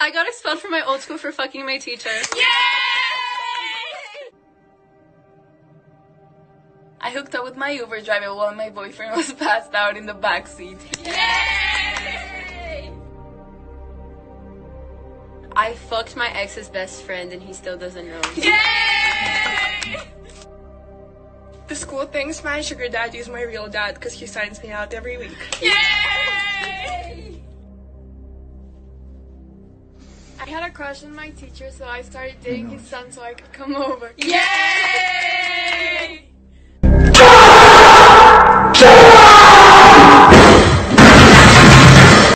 I got expelled from my old school for fucking my teacher. Yay! I hooked up with my Uber driver while my boyfriend was passed out in the backseat. Yay! I fucked my ex's best friend and he still doesn't know. Yay! The school thinks my sugar daddy is my real dad because he signs me out every week. Yay! I had a crush on my teacher, so I started dating his son so I could come over. Yay!